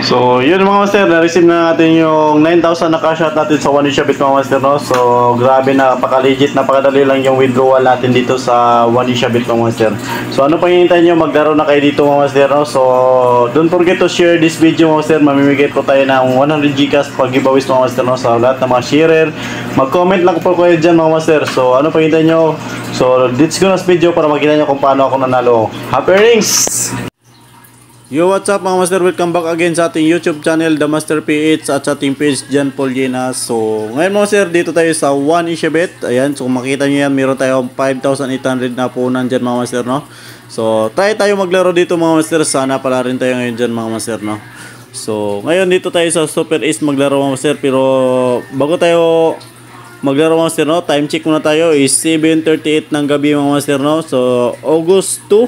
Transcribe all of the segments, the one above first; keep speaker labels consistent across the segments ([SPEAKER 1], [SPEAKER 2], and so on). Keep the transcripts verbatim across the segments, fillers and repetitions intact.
[SPEAKER 1] So, yun mga master, na-receive na natin yung nine thousand na cash out natin sa One Ishabit mga master, no? So, grabe na, napaka-legit, napakadali lang yung withdrawal natin dito sa One Ishabit mga master. So, ano pang hinihintay nyo? Maglaro na kayo dito mga master, no? So, don't forget to share this video mga master. Mamimigay po tayo ng one hundred Gcash pag giveaways mga master, no? Sa lahat ng mga sharer. Mag-comment lang po kayo dyan mga master. So, ano pang hinihintay nyo? So, let's go na sa video para makita nyo kung paano ako nanalo. Happy earnings! Yo, what's up mga master? Welcome back again sa ating YouTube channel, The Master P H, at sa ating page, John Paul Llenas. So, ngayon mga master, dito tayo sa One Ishabit. Ayan, so makita nyo yan, meron tayong five thousand eight hundred na punan dyan mga master, no? So, try tayo maglaro dito mga master. Sana pala rin tayo ngayon dyan mga master, no? So, ngayon dito tayo sa Super Ace maglaro mga master. Pero, bago tayo maglaro mga master, no? Time check muna tayo is seven thirty-eight ng gabi mga master, no? So, August two.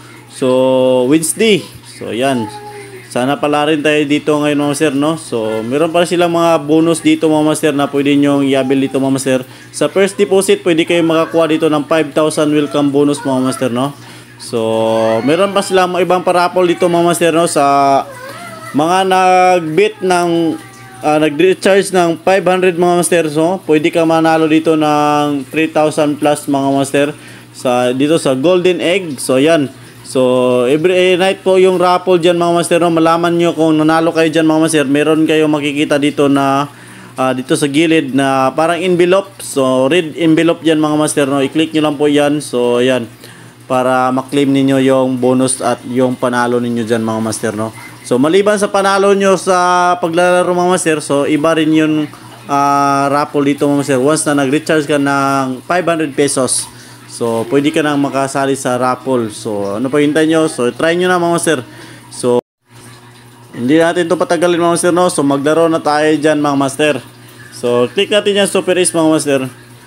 [SPEAKER 1] So, Wednesday. So, yan. Sana pala rin tayo dito ngayon mga master, no? So, meron pa silang mga bonus dito mga master na pwede nyo i-avail dito mga master. Sa first deposit, pwede kayo makakuha dito ng five thousand welcome bonus mga master, no? So, meron pa silang ibang parapol dito mga master, no? Sa mga nag-bit ng, uh, nag-recharge ng five hundred mga master, so, pwede ka manalo dito ng three thousand plus mga master. Sa, dito sa Golden Egg. So, yan. So, every night po yung raffle dyan mga master, no? Malaman nyo kung nanalo kayo dyan mga master. Meron kayo makikita dito na uh, dito sa gilid na parang envelope. So, red envelope dyan mga master, no? I-click nyo lang po yan. So, yan. Para maklaim ninyo yung bonus at yung panalo ninyo dyan mga master, no? So, maliban sa panalo nyo sa paglalaro mga master, so, iba rin yung uh, raffle dito mga master. Once na nag-recharge ka ng five hundred pesos. So, pwede ka nang makasali sa raffle. So, ano pa hintay nyo? So, try nyo na mga master. So, hindi natin ito patagalin mga master, no? So, maglaro na tayo dyan mga master. So, click natin yan Super Ace mga master.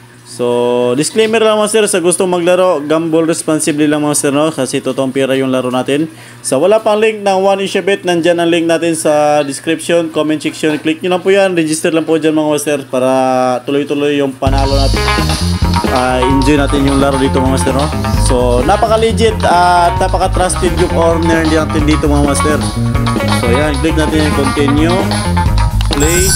[SPEAKER 1] So, disclaimer lang mga master, sa gusto maglaro, gamble responsibly lang mga master, no? Kasi totoong pera yung laro natin. So, wala pang link ng One Ishabit. Nandyan ang link natin sa description, comment section. Click nyo lang po yan. Register lang po dyan mga master para tuloy-tuloy yung panalo natin. Uh, enjoy natin yung laro dito mga master, no? So, napaka-legit at uh, napaka-trusted yung owner natin dito mga master. So, yan. Click natin yung continue. Play.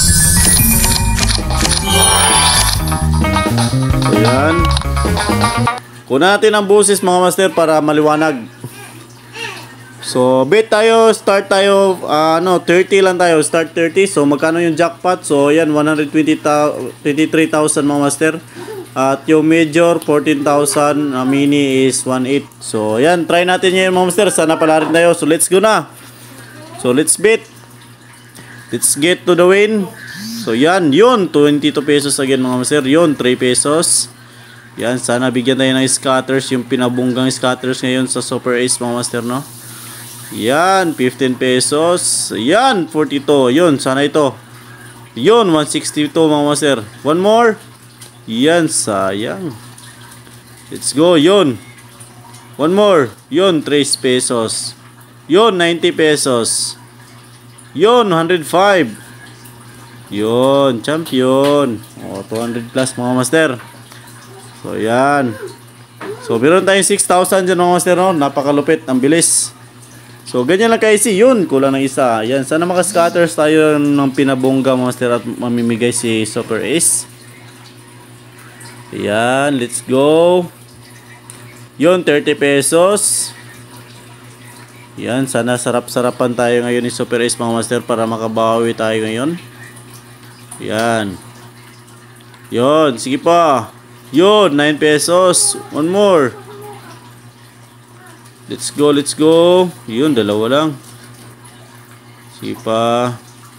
[SPEAKER 1] So, yan. Kunan natin ang boses mga master para maliwanag. So, bet tayo. Start tayo. Uh, ano, thirty lang tayo. Start thirty. So, magkano yung jackpot? So, yan. one hundred twenty-three thousand mga master. At yung major, fourteen thousand. Uh, mini is one point eight. So, yan. Try natin yan mga master. Sana pala rin tayo. So, let's go na. So, let's bet. Let's get to the win. So, yan. Yun. twenty-two pesos again mga master. Yun. three pesos. Yan. Sana bigyan tayo ng scatters. Yung pinabunggang scatters ngayon sa Super Ace mga master, no? Yan. fifteen pesos. Yan. forty-two. Yun. Sana ito. Yun. one sixty-two mga master. One more. Yan, sayang. Let's go, yun. One more. Yun, three pesos. Yun, ninety pesos. Yun, one hundred five. Yun, champion. O, two hundred plus mga master. So, yan. So, meron tayong six thousand dyan mga master, no? Napakalupit, ang bilis. So, ganyan lang ka-easy. Yun, kulang ng isa. Yan, sana makascatters tayo ng pinabongga mga master at mamimigay si Super Ace. Yan, let's go. Yun, thirty pesos. Yan, sana sarap-sarapan tayo ngayon ni Super Ace mga master para makabawi tayo ngayon. Yan. Yun, sige pa. Yun, nine pesos. One more. Let's go, let's go. Yun, dalawa lang. Sige pa.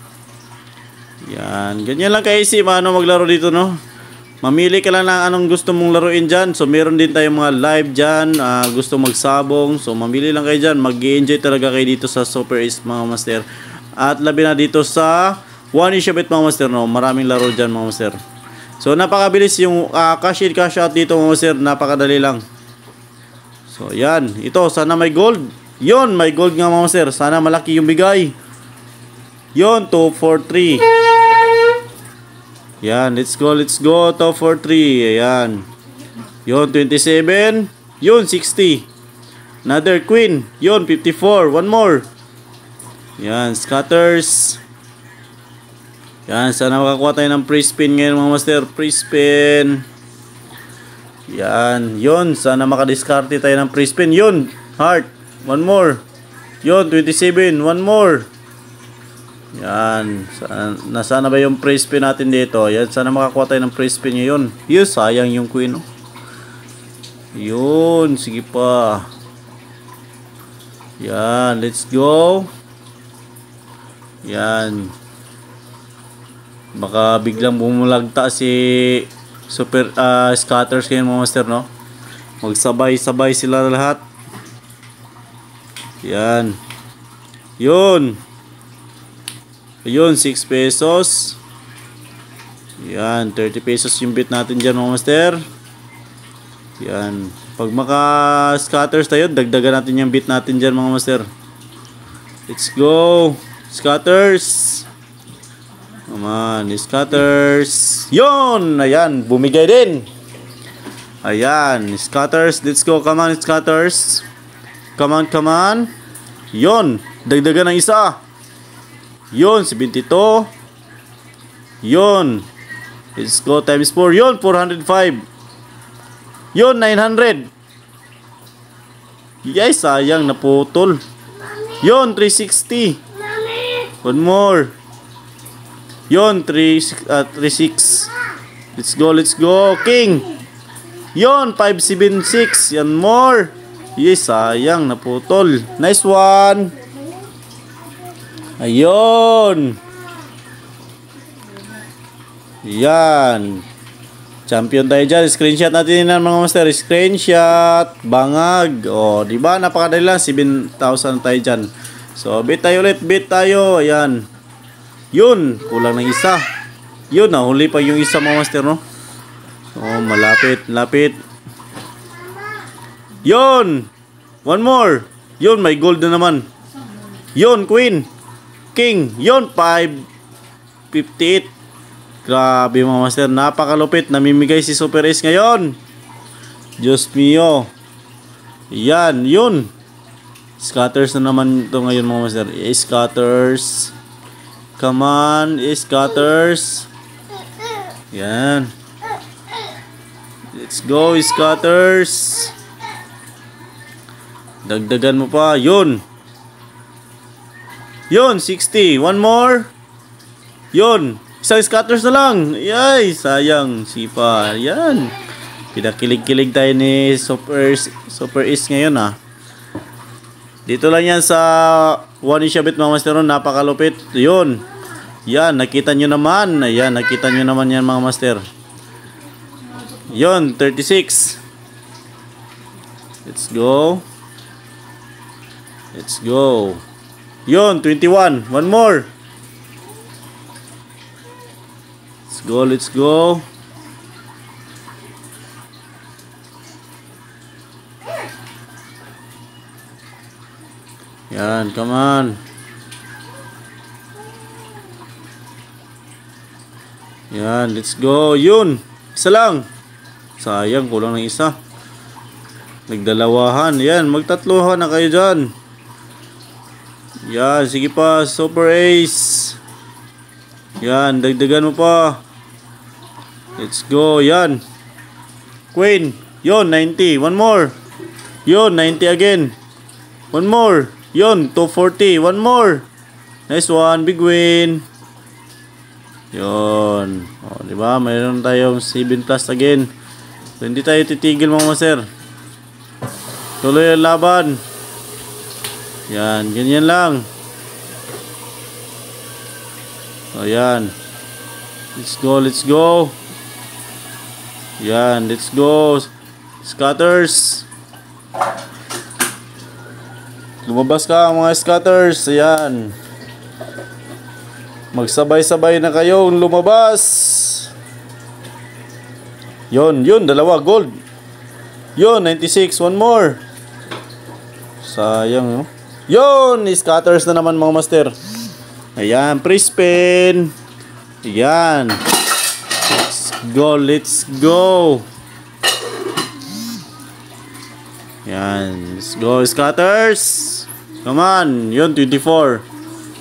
[SPEAKER 1] Yan, ganyan lang ka-easy. Paano maglaro dito, no? Mamili ka lang ng anong gusto mong laruin dyan. So, meron din tayong mga live dyan. Uh, gusto magsabong. So, mamili lang kayo dyan. Mag-i-enjoy talaga kayo dito sa Super Ace mga master. At labi na dito sa One Ishabit mga master, no? Maraming laro dyan mga master. So, napakabilis yung uh, cash in, cash out dito mga master. Napakadali lang. So, yan. Ito, sana may gold. Yun, may gold nga mga master. Sana malaki yung bigay. Yun, two four three. Yan, let's go, let's go. two four three. Ayan. Yun, twenty-seven. Yun, sixty. Another queen. Yun, fifty-four. One more. Yan, scatters. Yan, sana makakuha tayo ng free spin ngayon mga master. Free spin. Yan, yun. Sana makadiskarte tayo ng free spin. Yun, heart. One more. Yun, twenty-seven. One more. Yan. Sana, nasana ba yung free spin natin dito? Yan, sana makakuha tayo ng free spin ngayon. Yun, sayang yung queen. Oh. Yun, sige pa. Yan, let's go. Yan. Baka biglang bumulagta si super uh, scatters ngayon mga master, no? Magsabay-sabay sila lahat. Yan. Yun. Yun, six pesos. Yan, thirty pesos yung bit natin dyan mga master. Yan. Pag maka-scatters tayo, dagdagan natin yung bit natin dyan mga master. Let's go. Scatters. Come on, scatters. Yun! Ayan, bumigay din. Ayan, scatters. Let's go. Come on, scatters. Come on, come on. Yun, dagdagan ng isa. Yun, seventy-two. Yun. Let's go times four. Yun, four hundred five. Yun, nine hundred. Yes, sayang, naputol. Yun, three sixty. One more. Yun, three six. Let's go, let's go. King. Yun, five seventy-six. Yan more. Yes, sayang, naputol. Nice one. Ayun. Yan. Champion tayo dyan. Screenshot natin yan mga master. Screenshot. Bangag. O, diba? Napakadali lang. seven thousand tayo dyan. So, bit tayo ulit. Bit tayo. Ayan. Yun. Kulang ng isa. Yun. Nahuli pa yung isa mga master, no? So, malapit. Lapit. Yun. One more. Yun. May gold na naman. Yun. Queen. King. Yun. five fifty-eight. Grabe mga master, napakalupit. Namimigay si Super Ace ngayon. Diyos mio. Yan, yun. Scatters na naman ito ngayon mga master. Scatters. Come on, scatters. Yan. Let's go, scatters. Dagdagan mo pa. Yun. Yun, sixty. One more. Yun. Isang scatters na lang. Ay, sayang. Sipa. Yan. Pinakilig-kilig tayo ni Super, Super Ace ngayon, ha. Dito lang yan sa One Shabit mga master. Napakalupit. Yun. Yan. Nakita nyo naman. Ayan. Nakita nyo naman yan mga master. Yun. thirty-six. Let's go. Let's go. Yun. twenty-one. One more. Let's go, let's go. Yan, come on. Yan, let's go. Yun, isa lang. Sayang, kulang ng isa. Nagdalawahan. Yan, magtatlohan na kayo dyan. Yan, sige pa. Super Ace. Yan, dagdagan mo pa. Let's go. Yan. Queen. Yon, ninety. One more. Yon, ninety again. One more. Yon, two forty. One more. Nice one. Big win. Yon. O, diba? Mayroon tayong seven plus again. So, hindi tayo titigil mga master. Tuloy ang laban. Yan. Ganyan lang. O, yan. Let's go. Let's go. Yan, let's go. Scatters. Lumabas ka mga scatters. Ayan. Magsabay-sabay na kayong lumabas. Yon, yun, dalawa gold. Yon, ninety-six, one more. Sayang, no? Yon, scatters na naman mga master. Ayan, pre-spin. Ayan. Go, let's go. Yan, let's go scatters. Come on, yun, twenty-four.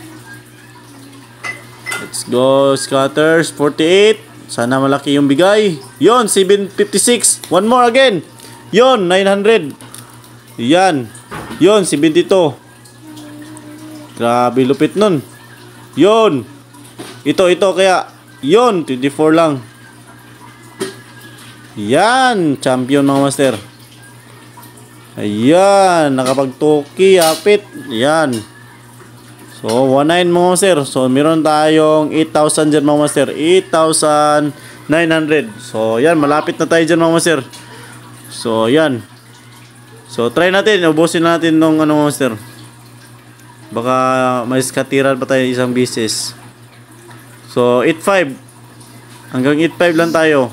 [SPEAKER 1] Let's go, scatters. forty-eight. Sana malaki yung bigay. Yon, seven fifty-six. One more again. Yon, nine hundred. Yan. Yon, seventy-two. Grabe, lupit nun. Yon. Ito, ito, kaya. Yon, twenty-four lang. Yan, champion mga master. Ayan, nakapag-toki, hapit. Yan. So, nineteen mga master. So, meron tayong eight thousand dyan mga master. eight thousand nine hundred. So, yan, malapit na tayo dyan mga master. So, yan. So, try natin. Ubusin natin nung ano mga master. Baka may skatiran pa tayo isang bisis. So, eight five. Hanggang eight five lang tayo.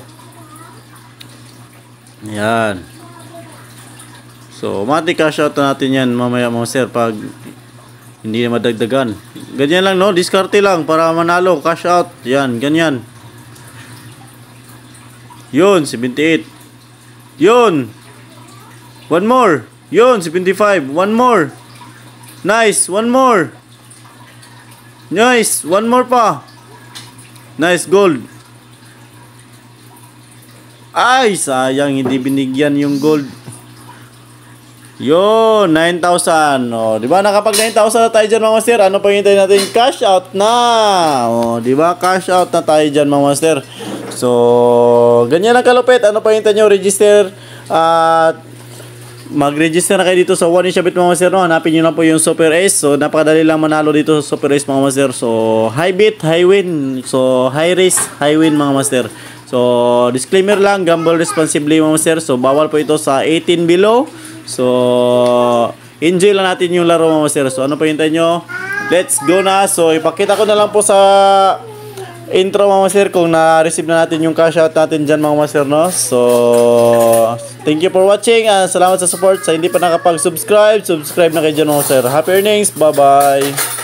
[SPEAKER 1] Yan. So, mati cash out natin yan mamaya mga sir pag hindi na madagdagan. Ganyan lang no, diskarte lang para manalo, cash out. Yan, ganyan. Yun, seventy-eight. Yun. One more. Yun, seventy-five. One more. Nice, one more. Nice, one more pa. Nice, gold. Ay, sayang hindi binigyan yung gold. Yo, nine thousand. Oh, di ba nakapag nine thousand na tayo diyan mga master? Ano pa hintayin natin? Cash out na. Oh, di ba? Cash out na tayo diyan mga master. So, ganyan lang kalupit. Ano pa hintayin niyo? Register at uh, mag-register na kayo dito sa one Shabit mga master, no? Hanapin niyo lang po yung Super Ace. So, napakadali lang manalo dito sa Super Ace mga master. So, high bit, high win. So, high risk, high win mga master. So, disclaimer lang, gamble responsibly mga master. So, bawal po ito sa eighteen below. So, enjoy lang natin yung laro mga master. So, ano pa hintayin nyo? Let's go na. So, ipakita ko na lang po sa intro mga master kung na-receive na natin yung cash out natin dyan mga master, no? So, thank you for watching. Uh, salamat sa support. Sa hindi pa nakapag-subscribe, subscribe na kayo dyan mga master. Happy earnings. Bye-bye.